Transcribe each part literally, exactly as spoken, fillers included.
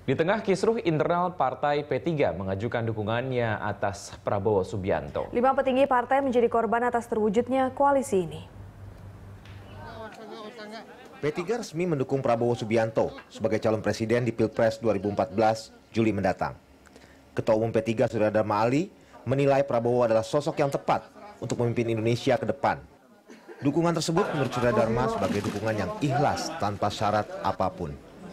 Di tengah kisruh internal Partai P tiga mengajukan dukungannya atas Prabowo Subianto. Lima petinggi partai menjadi korban atas terwujudnya koalisi ini. P tiga resmi mendukung Prabowo Subianto sebagai calon presiden di Pilpres dua ribu empat belas Juli mendatang. Ketua Umum P tiga Surya Dharma Ali menilai Prabowo adalah sosok yang tepat untuk memimpin Indonesia ke depan. Dukungan tersebut menurut Surya Dharma sebagai dukungan yang ikhlas tanpa syarat apapun.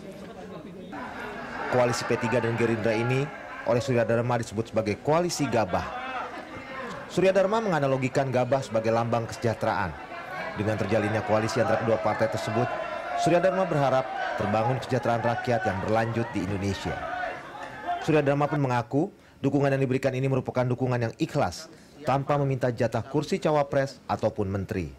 Koalisi P tiga dan Gerindra ini oleh Surya Dharma disebut sebagai koalisi gabah. Surya Dharma menganalogikan gabah sebagai lambang kesejahteraan. Dengan terjalinnya koalisi antara kedua partai tersebut, Surya Dharma berharap terbangun kesejahteraan rakyat yang berlanjut di Indonesia. Surya Dharma pun mengaku dukungan yang diberikan ini merupakan dukungan yang ikhlas tanpa meminta jatah kursi cawapres ataupun menteri.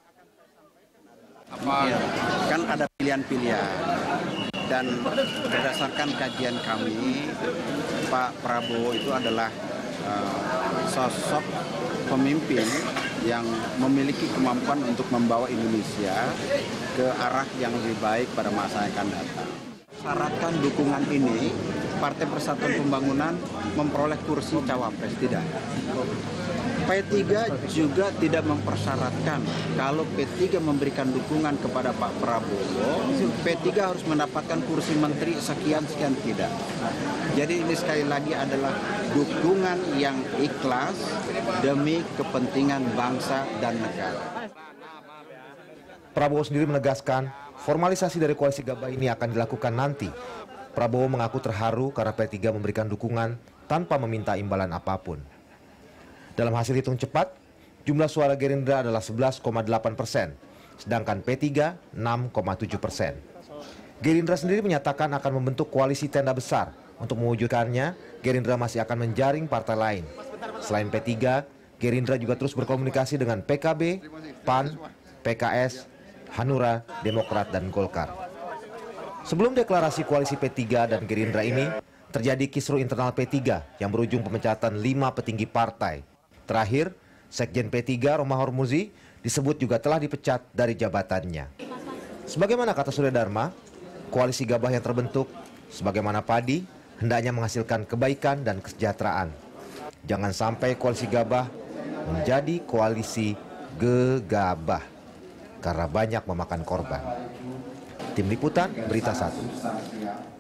Apa, kan ada pilihan-pilihan dan berdasarkan kajian kami, Pak Prabowo itu adalah uh, sosok pemimpin yang memiliki kemampuan untuk membawa Indonesia ke arah yang lebih baik pada masa yang akan datang. Syaratkan dukungan ini, Partai Persatuan Pembangunan memperoleh kursi cawapres, tidak. P tiga juga tidak mempersyaratkan kalau P tiga memberikan dukungan kepada Pak Prabowo, P tiga harus mendapatkan kursi menteri sekian-sekian, tidak. Jadi ini sekali lagi adalah dukungan yang ikhlas demi kepentingan bangsa dan negara. Prabowo sendiri menegaskan formalisasi dari koalisi gabah ini akan dilakukan nanti. Prabowo mengaku terharu karena P tiga memberikan dukungan tanpa meminta imbalan apapun. Dalam hasil hitung cepat, jumlah suara Gerindra adalah sebelas koma delapan persen, sedangkan P tiga enam koma tujuh persen. Gerindra sendiri menyatakan akan membentuk koalisi tenda besar. Untuk mewujudkannya, Gerindra masih akan menjaring partai lain. Selain P tiga, Gerindra juga terus berkomunikasi dengan P K B, P A N, P K S, Hanura, Demokrat, dan Golkar. Sebelum deklarasi koalisi P tiga dan Gerindra ini, terjadi kisruh internal P tiga yang berujung pemecatan lima petinggi partai. Terakhir, Sekjen P tiga Roma Hormuzi disebut juga telah dipecat dari jabatannya. Sebagaimana kata Surya Dharma, koalisi gabah yang terbentuk sebagaimana padi hendaknya menghasilkan kebaikan dan kesejahteraan. Jangan sampai koalisi gabah menjadi koalisi gegabah karena banyak memakan korban. Tim Liputan Berita Satu.